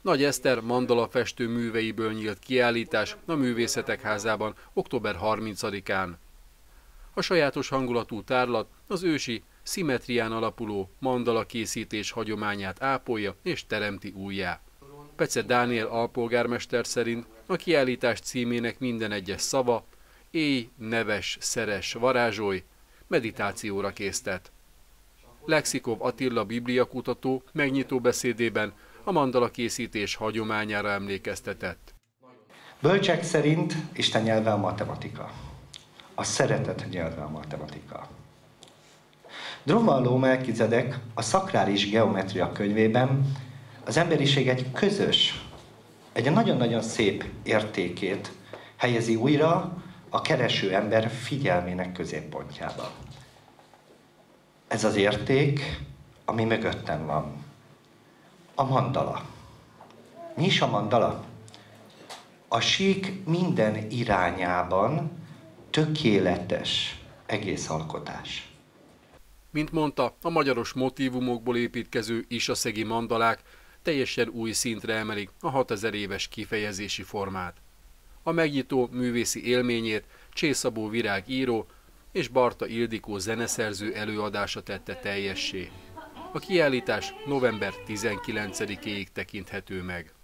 Nagy Eszter mandalafestő műveiből nyílt kiállítás a Művészetek Házában október 30-án. A sajátos hangulatú tárlat az ősi, szimmetrián alapuló mandala készítés hagyományát ápolja és teremti újjá. Pece Dániel alpolgármester szerint a kiállítás címének minden egyes szava élj, neves, szeres, varázsolj, meditációra késztet. Lexikov Attila bibliakutató megnyitó beszédében a mandala készítés hagyományára emlékeztetett. Bölcsek szerint Isten nyelve a matematika. A szeretet nyelve a matematika. Drumvalló Melchizedek a szakrális geometria könyvében az emberiség egy közös, egy nagyon-nagyon szép értékét helyezi újra a kereső ember figyelmének középpontjába. Ez az érték, ami mögöttem van. A mandala. Mi is a mandala? A sík minden irányában tökéletes egész alkotás. Mint mondta, a magyaros motívumokból építkező isaszegi mandalák teljesen új szintre emelik a 6000 éves kifejezési formát. A megnyitó művészi élményét Csészabó Virág író és Barta Ildikó zeneszerző előadása tette teljessé. A kiállítás november 19-éig tekinthető meg.